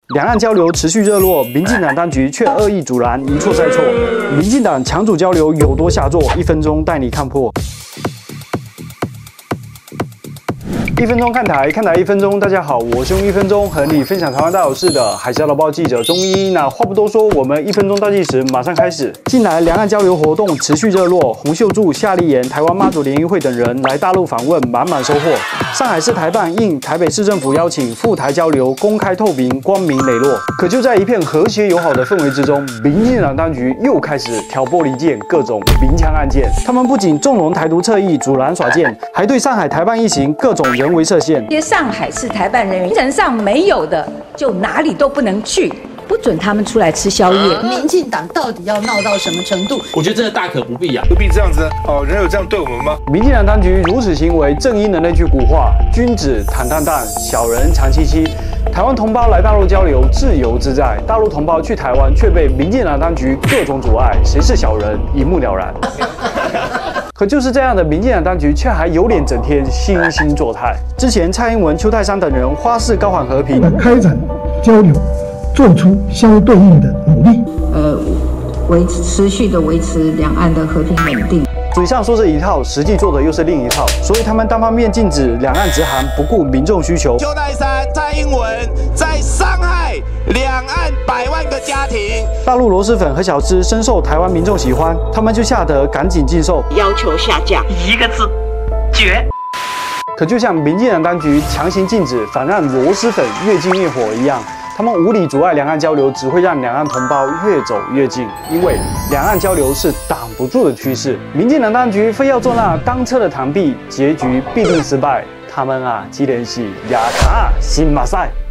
两岸交流持续热络，民进党当局却恶意阻拦，一错再错。民进党强主交流有多下作？1分钟带你看破。1分钟看台，看台1分钟。大家好，我是用1分钟和你分享台湾大小事的海峡劳报记者钟一。那话不多说，我们1分钟倒计时马上开始。近来两岸交流活动持续热络，洪秀柱、夏立言、台湾妈祖联谊会等人来大陆访问，满满收获。上海市台办应台北市政府邀请，赴台交流公开透明、光明磊落。可就在一片和谐友好的氛围之中，民进党当局又开始挑拨离间，各种明枪暗箭。他们不仅纵容台独侧翼阻拦耍剑，还对上海台办一行各种人为设限。 这些上海市台办人员精神上没有的，就哪里都不能去，不准他们出来吃宵夜。 民进党到底要闹到什么程度？ 我觉得真的大可不必啊！ 何必这样子呢？哦，人有这样对我们吗？ 民进党当局如此行为，正因人类句古话：君子坦荡荡，小人长戚戚。台湾同胞来大陆交流自由自在，大陆同胞去台湾却被民进党当局各种阻碍，谁是小人一目了然。可就是这样的民进党当局，却还有脸整天惺惺作态。之前蔡英文、邱泰山等人花式高喊和平， 开展交流，做出相对应的努力。 持续的维持两岸的和平稳定。 嘴上说是一套，实际做的又是另一套，所以他们单方面禁止两岸直航，不顾民众需求。 邱泰山、蔡英文在伤害两岸100万个家庭。 大陆螺蛳粉和小吃深受台湾民众喜欢，他们就吓得赶紧禁售， 要求下架 1个字：绝。 可就像民进党当局强行禁止，反让螺蛳粉越禁越火一样。他们无理阻碍两岸交流，只会让两岸同胞越走越近，因为两岸交流是挡不住的趋势。民进党当局非要做那当车的螳臂，结局必定失败。他们啊，既然是亚卡新马赛。